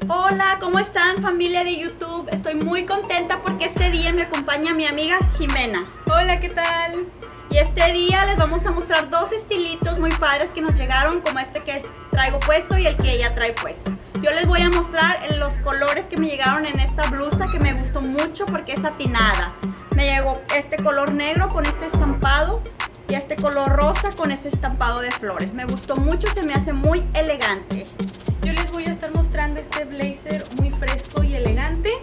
Hola, ¿cómo están, familia de YouTube? Estoy muy contenta porque este día me acompaña mi amiga Jimena. Hola, ¿qué tal? Y este día les vamos a mostrar dos estilitos muy padres que nos llegaron, como este que traigo puesto y el que ella trae puesto. Yo les voy a mostrar los colores que me llegaron en esta blusa, que me gustó mucho porque es satinada. Me llegó este color negro con este estampado y este color rosa con este estampado de flores. Me gustó mucho, se me hace muy elegante. Yo les voy a estar mostrando este blazer muy fresco y elegante.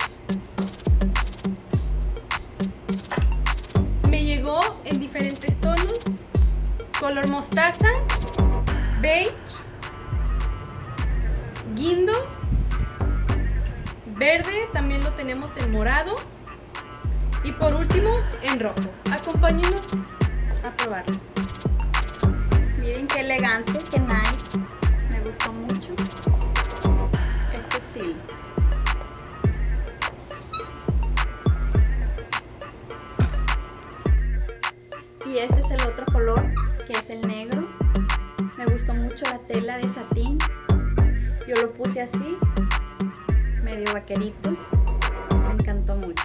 Me llegó en diferentes tonos: color mostaza, beige, guindo, verde, también lo tenemos en morado y por último en rojo. Acompáñenos a probarlos. Miren qué elegante, qué nice. Me gustó mucho este estilo. Y este es el otro color, que es el negro. Me gustó mucho la tela de satín. Yo lo puse así, medio vaquerito. Me encantó mucho.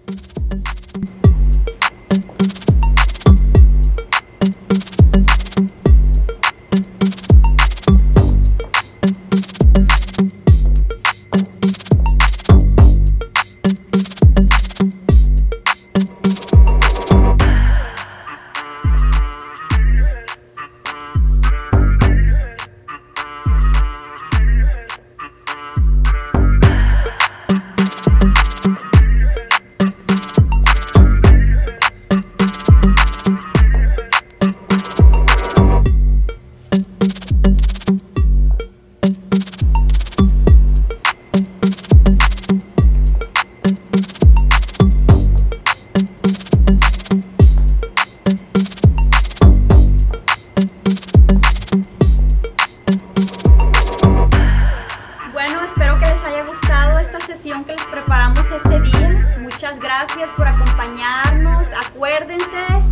Bueno, espero que les haya gustado esta sesión que les preparamos este día. Muchas gracias por acompañarnos. Acuérdense